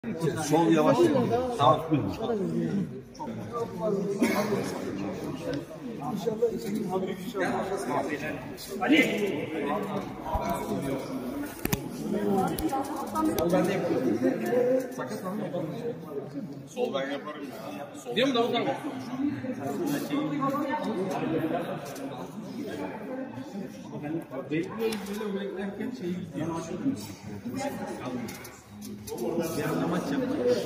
Sol yavaş. Sağ. Sol ben de yapıyorum. Sakat mı? Sol ben yaparım ya. Diyor mu Davut abi? Bekliyoruz böyle beklerken şeyi gidiyor. Yarın maç yapacağız.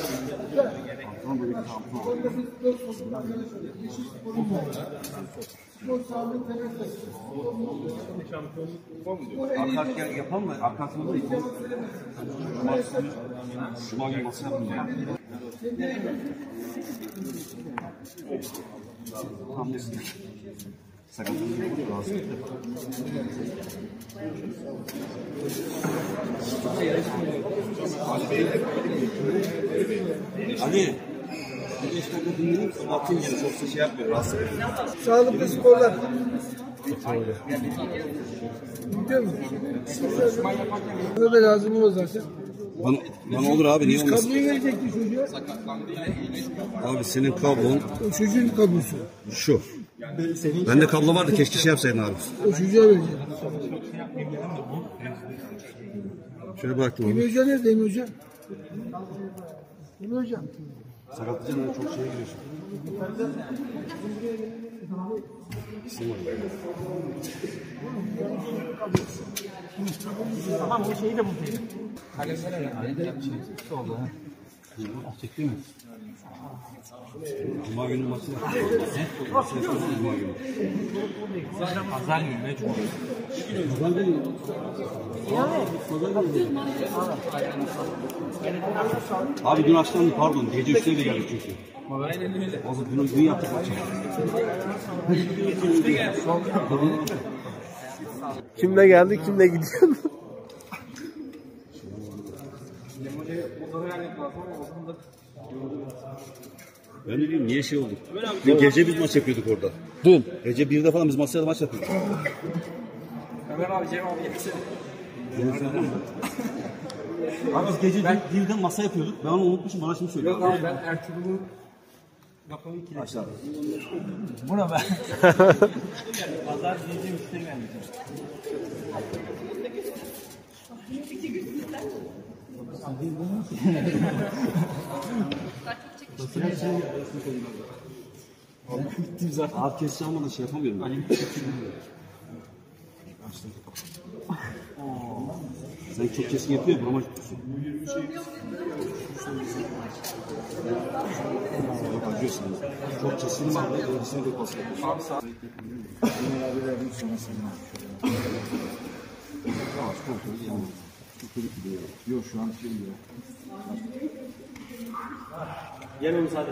Arka yapalım mı? Arkasını da yapalım. Cuma günü masaya yapmayacağım. Tam nesin? Sakatlığı lazım. Ali. Bir beş dakika dinleyelim. Atayım yine çok şey yapmıyor. Rahatsız ediyor. Sağlıklı sporlar. Biliyor musun? Bana da lazım o zaten. Bana olur abi, niye olmasın? Kabloyu verecekti çocuğa. Abi senin kablon O çocuğun kablosu. şu. Bende kablo vardı, keşke şey yapsaydın abi. O çocuğa verecek. Şöyle bıraktım Emi abi. Hoca nerede Emi Hoca? Emi Hoca. Sakatlıcaksın, çok şeye giriyorsun. Tamam o şeyi de buradaydı. Kalesene ya. Oldu ha. Çekti mi? Cuma günü maçı yapıyor. Cuma günü. Pazar günü ne cuma? Pazar günü. Abi dün akşam pardon, gece 3'te de geldik çünkü. Aynen öyle. O zaman dün yaptık maçı. Kimle geldi kimle gidiyor? Ben de diyeyim niye şey oldu? Dün gece biz maç yapıyorduk orada. Dün. Gece 1'de falan biz masaya maç yapıyorduk. Ömer abi Cem abi gelsene. Abi biz gece 1'de masa yapıyorduk. Ben onu unutmuşum, bana şimdi söylüyor. Yok abi ben Ertuğrul'u bakalım ikili. Aşağıda. Buna ben. Pazar gece 3'te geldik. Abi kesici almadan şey yapamıyorum ben. Sen çok keskin yapıyor ya, burama tutuyorsun. Yok acıyorsun. Çok keskin var da elbisine de basıyor. Abi sağ Yavaş kontrolü yavaş. Çok gidiyor. Yok şu an şey gidiyor. Gel müsaade.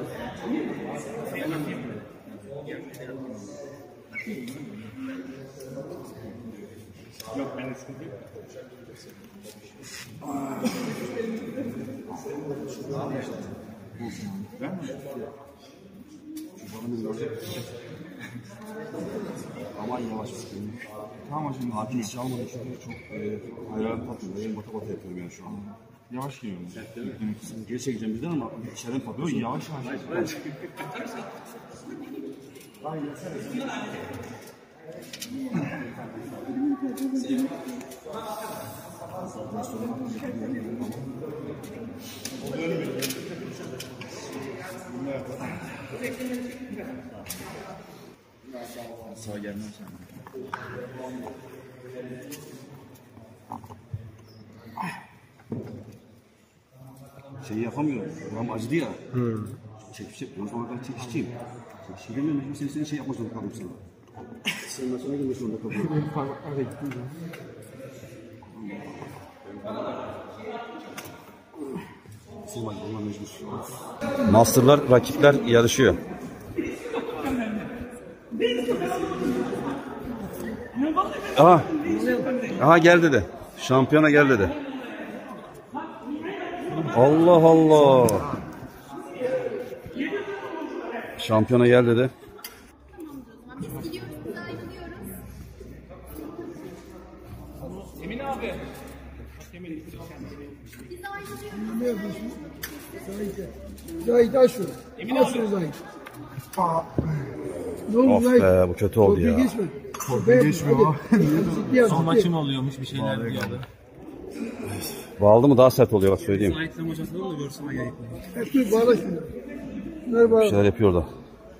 Yok ben sıkıntı yok. Aman yavaş sıkıntı. Tamam şimdi abi hiç almadım çünkü çok hayran tatlı. Benim bata bata yapıyorum yani şu an. Yavaş geliyorum. Geri çekeceğim bizden ama içeriden patlıyor. Yok yavaş yavaş. Sağ gelmez sen. Şey yapamıyorum. Buram acıdı ya. Çekişecek. O zaman ben çekişeceğim. Çekişeceğim. Senin şey yapmak zorunda kaldım sana. Senin sonra gelmek zorunda kaldım. Benim parmaklar da gitti. Masterlar, rakipler yarışıyor. Aha gel dedi. Şampiyona gel dedi. Allah Allah. Şampiyona gel dedi. Emin abi. Ne yapıyorsun? Zahit aç şunu. Aç şunu Zahit. Ne oldu Of Zahit? be, bu kötü oldu Korkuyu ya. geçme. Korkuyu geçmiyor. Son maçım oluyormuş bir şeyler diyordu. Bu aldı mı daha sert oluyor bak söyleyeyim. Zahit'le hocasını da görsün acayip. Hep dur bağla şunu. Şunları Bir bağla. şeyler yapıyor da.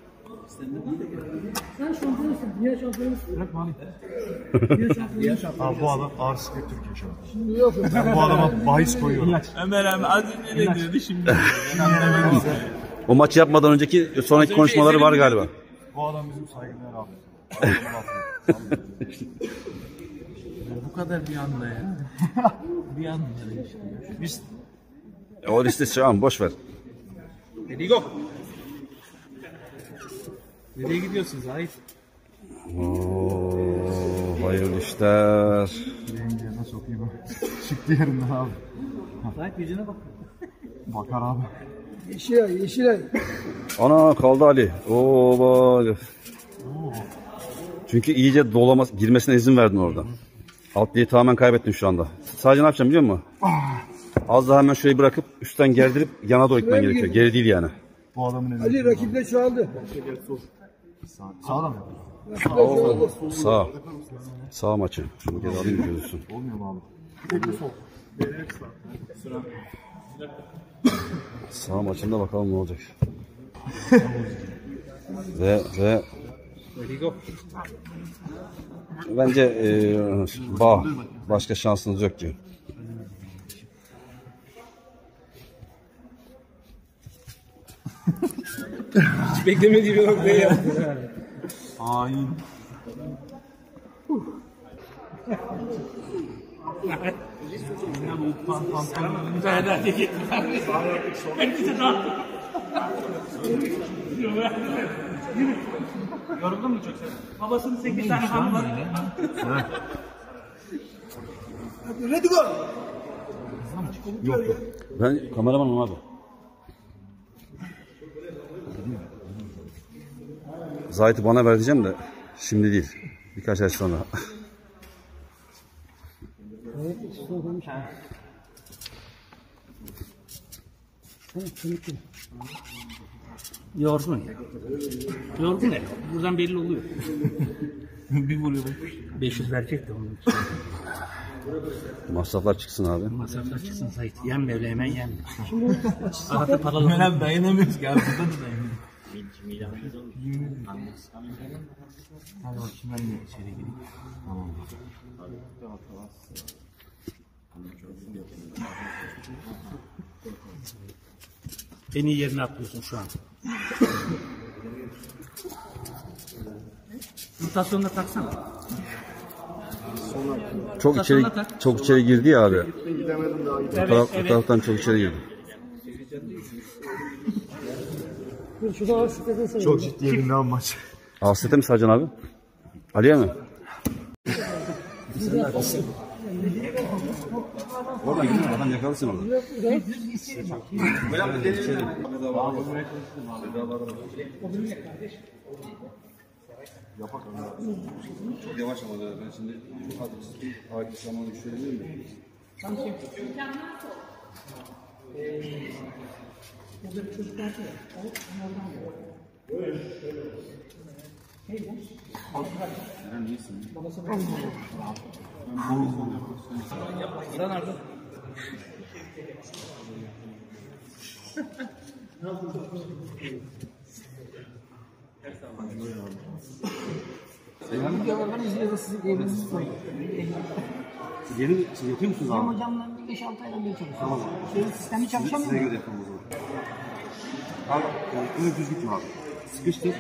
Sen şampiyonsun. Niye şampiyonsun? Niye şampiyonsun? Abi bu adam ağır siklet Türkiye şu an. Şimdi yok. Bu adama bahis koyuyorum. Ömer abi az önce ne diyordu şimdi? O maçı yapmadan önceki sonraki konuşmaları var galiba. Bu adam bizim saygıdeğer abi. Bu kadar bir anda ya. Bir anda işte. Biz O liste şu an boş ver. Hadi go. Nereye gidiyorsun Zahit? Oo, hayırlı işler. Yengeye nasıl okuyayım? Çıktı yerinden abi. Zahit yüzüne bak. Bakar abi. Yeşilay, Yeşilay. Ana kaldı Ali. Oo bak. Çünkü iyice girmesine izin verdin orada. Alt diye tamamen kaybettin şu anda. Sadece ne yapacağım biliyor musun? Az daha hemen şurayı bırakıp üstten gerdirip yana doğru gitmen gerekiyor. Geri değil yani. Bu adamın elinde. Ali rakipler çoğaldı. Sağda mı? Rakipler çoğaldı. Sağ. Sağ maçı. Şunu geri alayım görürsün. Olmuyor mu abi? Sağ maçında bakalım ne olacak. ve Hadi go. bence başka şansınız yok diyor. Hiç beklemediğim bir noktaya yaptın. Hain. Yoruldun mu çok sen? Babasının 8 tane hanı var. Ready go. Ben kameramanım abi. Zahit'i bana vereceğim de şimdi değil. Birkaç ay sonra. Yorgun ya. Yorgun ya. Buradan belli oluyor. Bir vuruyor. 500 verecek de onun için. Masraflar çıksın abi. Masraflar çıksın Zahit. Yenme öyle hemen yenme. Arada paralı. Ömer abi dayanamıyoruz ki abi. Burada da dayanamıyoruz. Hadi bakayım ben de içeri gireyim. Tamam. En iyi yerine atlıyorsun şu an. Rotasyonda taksana. Çok içeri girdi ya abi. Evet, Bu taraftan çok içeri girdi. Çok ciddi yerinde abi maç. Hasrete mi Sercan abi? Ali'ye mi? Oradan gidiyor, adam yakalasın orada. Çok yavaş ama ben şimdi çok hakim zamanı düşünebilir miyim? Burada bir çocuk vardı ya, onlardan da. Babası var. Sen nerede? Videolardan izliyoruz sizin evinizi soruyor. Yeni yapıyor musunuz Benim abi? hocamla 5-6 aydan beri çalışıyorum. Tamam. Sistemi çalışamıyor Size mu? göre yapalım o zaman. Abi öyle düz gitme abi. Sıkıştır.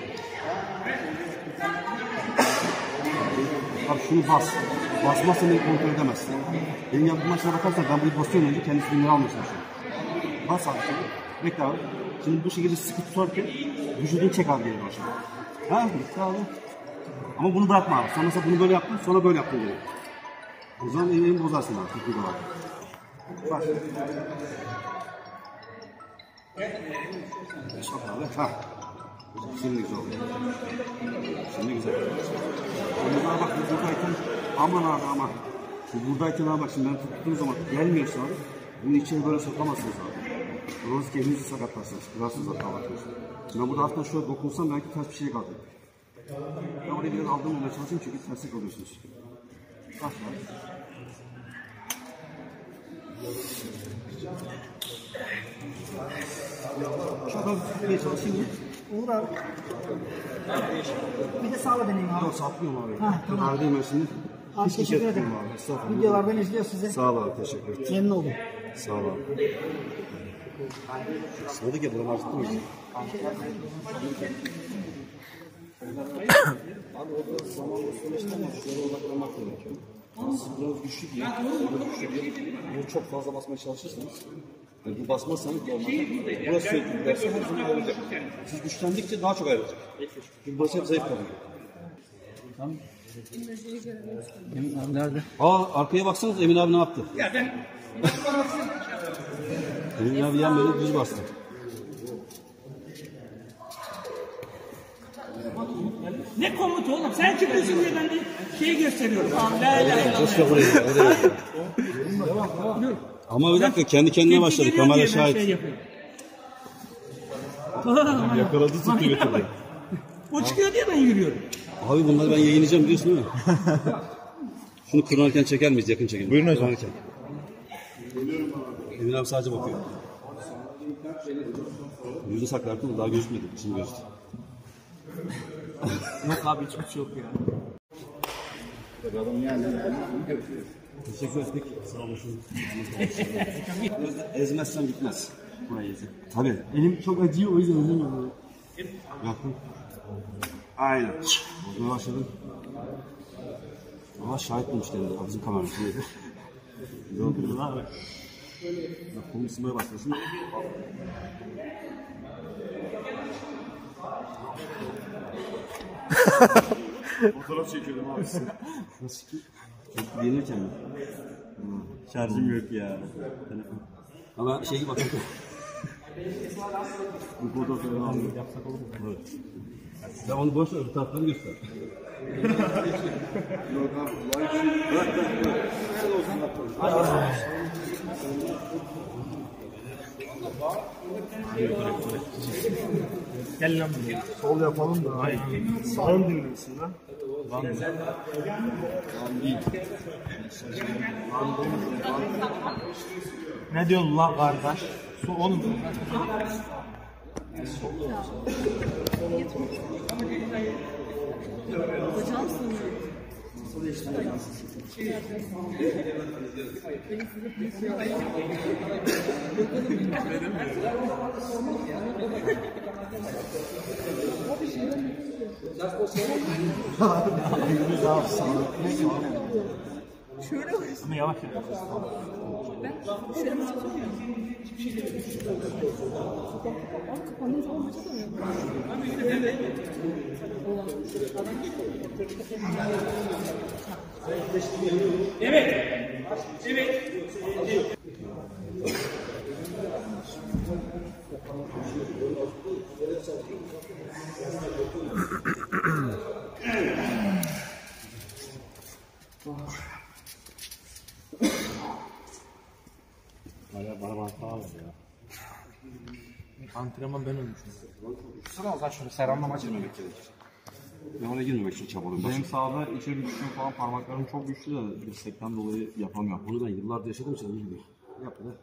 Abi şunu bas. Basmazsan beni kontrol edemezsin. Benim yaptığım maçlara bakarsan ben bunu basıyorum önce kendisi günleri almaya çalışıyorum. Bas abi şimdi. Bekle abi. Şimdi bu şekilde sıkı tutarken vücudunu çek abi geri başına. Ha bitti abi. Ama bunu bırakma abi. Sen mesela bunu böyle yaptın sonra böyle yaptın geri. O zaman elini bozarsın abi. Tuttuğu kadar. Bak. Çok abi. Ha. Şimdi güzel oldu. Şimdi güzel. Şimdi bak buradayken aman abi aman. Şimdi buradayken abi bak şimdi ben tuttuğum zaman gelmiyorsa abi bunu içeri böyle sokamazsınız abi. Rozuk elinizi sakatlarsınız. Kırarsınız hatta bakıyorsun. Ben burada hafiften şöyle dokunsam belki ters bir şey kaldı. Ben oraya biraz aldığım olmaya çalışayım çünkü terslik oluyorsunuz. Aşağı. Şuradan tutmaya çalışayım mı? Olur abi. Bir de sağla deneyim abi. Yok satmıyorum abi. Ha, tamam. Tedavideyim ben şimdi. Abi Hiçbir şey teşekkür ederim. tutmuyorum abi. Estağfurullah. Videolardan izliyor size. Sağ ol abi, teşekkür ederim. Memnun oldum. Sağ ol abi. Sıvadık ya, buranı açtın mı? Abi orada zamanla süreçten şuraya odaklanmak gerekiyor. Siz biraz güçlü diye, bunu çok fazla basmaya çalışırsanız, yani bu basmazsanız normalde burası sürekli giderse her zaman ayrılacak. Siz güçlendikçe daha çok ayrılacak. Çünkü burası hep zayıf kalıyor. Tamam. Nerede? Arkaya baksanız Emin abi ne yaptı? Ya ben Emin abi yan böyle düz bastı. ne komutu oğlum? Sen çıkıyorsun diye ben bir şey gösteriyorum. Tamam, la la la. Ama bir dakika kendi kendine başladı. Kamera şahit. Yakaladı tuttu götürdü. O çıkıyor diye ben yürüyorum. Abi bunları ben yayınlayacağım diyorsun değil mi? Şunu kırarken çeker miyiz? Yakın çekelim. Buyurun hocam. Kırarken. Emin abi sadece bakıyor. Yüzü saklarken daha gözükmedi. Şimdi gözüktü. Yok abi hiçbir şey yok ya. Teşekkür ettik. Sağ olasın. Ezmezsen gitmez. Burayı ezin. Tabii. Elim çok acıyor o yüzden ezemiyorum. Yaptım. Aynen. Bozmaya başladım. Ama şahit bulmuş derdi. Bizim kameramız. Güzel oldu. Bak kolum ısınmaya başlasın. Fotoğraf çekiyordum abi. Nasıl ki? Çok beğenirken mi? Şarjım yok ya. Telefon. Ama şey gibi bakın. Bu fotoğrafı aldım. Evet. Ya onu boş ver, bu tarafları göster. Gel lan buraya. Sol yapalım da. Sağın dinlesin lan. Ne diyorsun lan kardeş? Su oğlum. Ama yavaş yavaş. Evet. Evet. Antrenman ben ölmüşüm. Sıra zaten şöyle seramla maç girmemek gerekir. Ben oraya girmemek için çabalıyorum. Benim sağda içeri düştüğüm falan parmaklarım çok güçlü de dirsekten dolayı yapamıyorum. Onu ben yıllardır yaşadım için bilmiyorum. Yap da.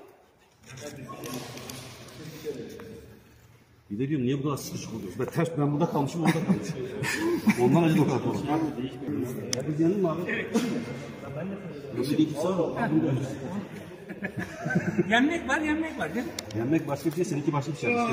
Bir de diyorum niye bu kadar sıkışık oluyoruz? Ben burada kalmışım, orada kalmışım. Ondan acı dokar falan. Ya biz yanılma abi. Evet. Böyle bir iki sağ ol. Yenmek var, yenmek var. Değil mi? Yenmek başka bir şey, seninki başka bir şey.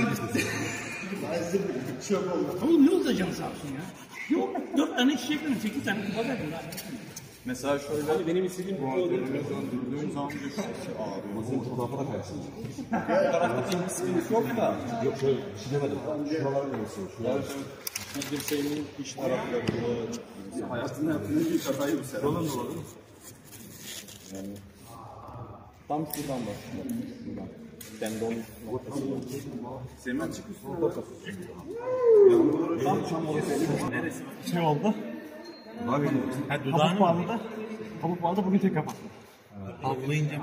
Oğlum ne olacak sağ olsun ya? Yok, 4 tane çiçek mi? 8 tane kupa verdim. Mesela şöyle benim istediğim bu döndüğüm zaman Ama senin fotoğrafa da kayarsın. bir sıkıntı yok da. Yok şöyle, bir şey demedim. Şuralara koyuyorsun. Şuralara. Bir dirseğimin iç taraflarında Hayatında yaptığın en büyük hatayı bu sefer. falan da var. Yani tam şuradan başlıyor. Buradan. Tendon noktası. Semen çıkıyor. Tam tam orası. Ne oldu? Abi, Kabuk bağlı da bugün tek kapattım. Havlayınca.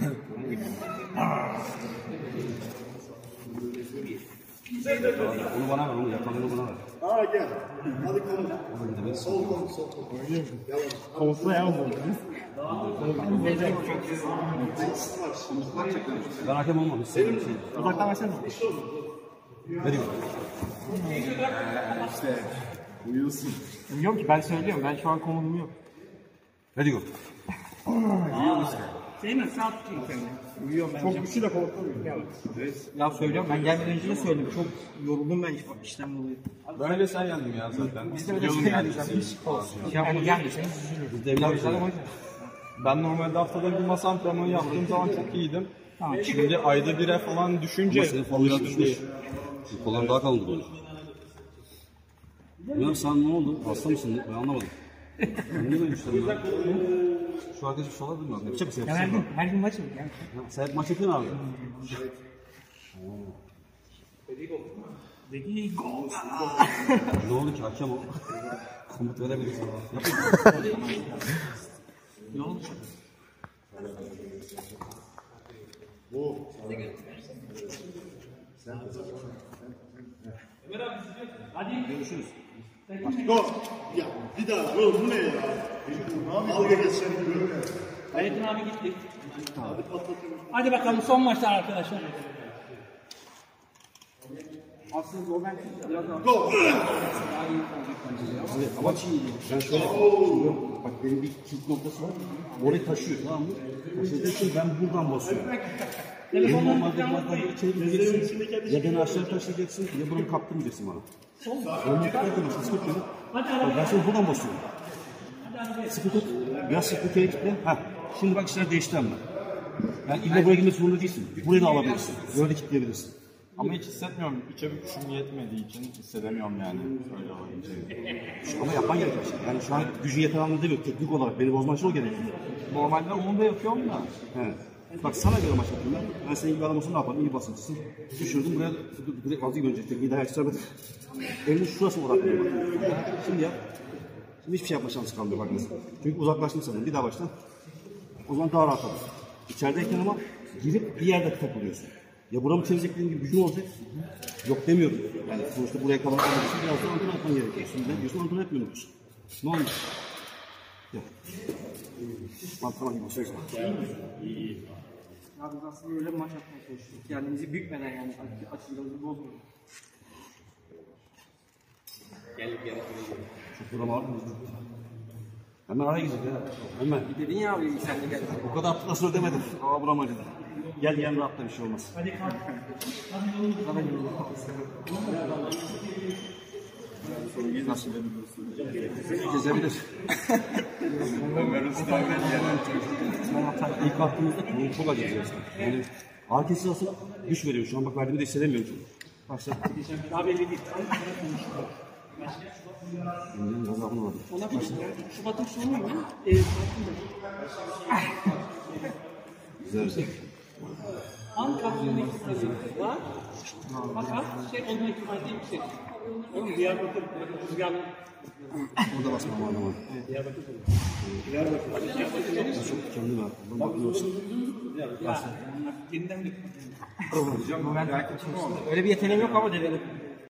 Onu bana ver, onu yapanını bana ver. Aa gel. Hadi konu. Sol konu, sol konu. Kovsa yapalım. Ben hakem olmam, hiç sevdiğim şey. Uzaktan versene. Hadi gör. İşte uyuyorsun. Bilmiyorum ki ben söylüyorum. Ben şu an konumum yok. Hadi gör. Seymen sağ tutayım seni. Çok güçlü de korkmuyorum. Ya söylüyorum ben gelmeden önce de söyledim. Çok yoruldum ben işlem dolayı. Ben de sen yendin ya zaten. Biz de öyle söyledik zaten. Yani gelmeseniz üzülürüm. Ben normalde haftada bir masa antrenmanı yaptığım zaman çok iyiydim. Şimdi ayda bire falan düşünce Ama senin falan biraz düşmüş. Şu kolların daha kalındı böyle. Ya sen ne oldu? Hasta mısın? Ben anlamadım. Niye böyle düştün ya? Şu arkadaşı bir şey olabilir mi? Yapacak mısın? Her gün maç mı? Yani. Ya, sen hep maç yapıyorsun abi. Ne oldu ki hakem o? Komut verebilirsin. Ne oldu? Görüşürüz. Go. Ya bir daha oğlum bu ne ya? Al gel seni görme. Hayrettin abi gitti. Hadi bakalım son maçlar arkadaşlar. Aslında o ben biraz daha. Go. Ama ben şöyle bak benim bir kilit noktası var. Orayı taşıyor tamam mı? Taşıdığı için ben buradan basıyorum. Normalde biraz daha içeri gireceksin. Ya beni aşağı taşıyacaksın ya bunu kaptırmayacaksın bana. Onu tutarken sıkı tut. Ben seni buradan basıyorum. Sıkı tut. Biraz sıkı kitle. Heh. Şimdi bak işler değişti ama. Yani illa buraya girmek zorunda değilsin. Burayı da alabilirsin. Böyle kitleyebilirsin. ama hiç hissetmiyorum. İçe bir gücüm yetmediği için hissedemiyorum yani. Öyle olunca. Ama yapman gerekiyor. Yani şu an gücün yeter anlamda değil. Teknik olarak beni bozman için o gerekiyor. Normalde onu da yapıyorum da. Evet. Bak sana göre maç yapayım ben. Ben senin gibi adam olsun ne yaparım? İyi basıncısın. Düşürdüm buraya direkt fazla dönecek. İyi daha yetiştiremedim. Elinin şurası mı odaklanıyor? Şimdi yap. Şimdi hiçbir şey yapma şansı kalmıyor bak mesela. Çünkü uzaklaştım sanırım. Bir daha baştan. O zaman daha rahat olur. İçerideyken ama girip bir yerde takılıyorsun. Ya buramı çevireceklerin gibi gücün olacak. Yok demiyorum. Yani sonuçta buraya kadar almak için biraz da antrenman yapman gerekiyor. Şimdi ne diyorsun? Antrenman yapmıyor musun? Ne olmuş? Ya. Antrenman gibi olacak. Ya biz aslında öyle bir maç yapmaya çalışıyoruz. Kendimizi bükmeden yani açılarımızı bozmuyoruz. Çok durum var mı? Hemen araya gidecek ya. Hemen. Dedin ya abi sen de gel. O kadar nasıl ödemedim. Aa buram acıdı. Gel yan rahatla bir şey olmaz. Hadi kalk. Nasıl? Gezebilir. İlk baktığımızda kolum çok acıdı. Yani ağrı kesici aslında güç veriyor. Şu an bak verdiğimi de hissedemiyorum çok. Başla. Daha belli değil. Şimdi gazabını aldım. Şubat'ın sonu mu? Güzel. Ankara'nın ekipleri var. Fakat onun ekipleri yüksek. Oğlum Diyarbakır rüzgarlı. Orada basmam anlamadım. Çok kendime attım. Bakıyorsun. Yeniden bir Öyle bir yeteneğim yok ama denedim.